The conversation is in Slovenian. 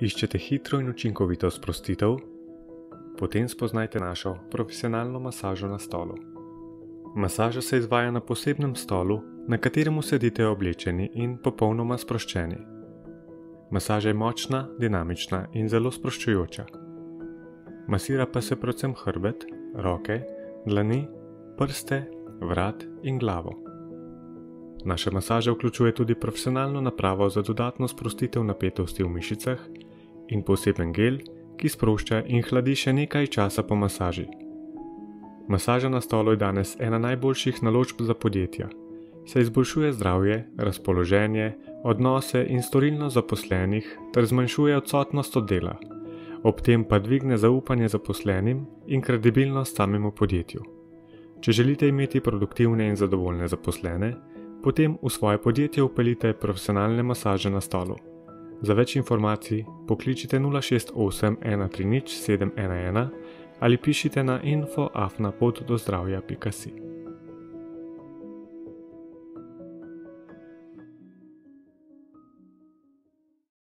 Iščete hitro in učinkovito sprostitev? Potem spoznajte našo profesionalno masažo na stolu. Masaža se izvaja na posebnem stolu, na kateremu sedite oblečeni in popolnoma sproščeni. Masaža je močna, dinamična in zelo sproščujoča. Masira pa se predvsem hrbet, roke, dlani, prste, vrat in glavo. Naša masaža vključuje tudi profesionalno napravo za dodatno sprostitev napetosti v mišicah in poseben gel, ki sprošča in hladi še nekaj časa po masaži. Masaža na stolu je danes ena najboljših naložb za podjetja, saj izboljšuje zdravje, razpoloženje, odnose in storilnost zaposlenih ter zmanjšuje odsotnost od dela, ob tem pa dvigne zaupanje zaposlenim in kredibilnost samemu podjetju. Če želite imeti produktivne in zadovoljne zaposlene, potem v svoje podjetje vpeljite profesionalne masaže na stolu. Za več informacij pokličite 068 130 711 ali pišite na info@potdozdravja.si.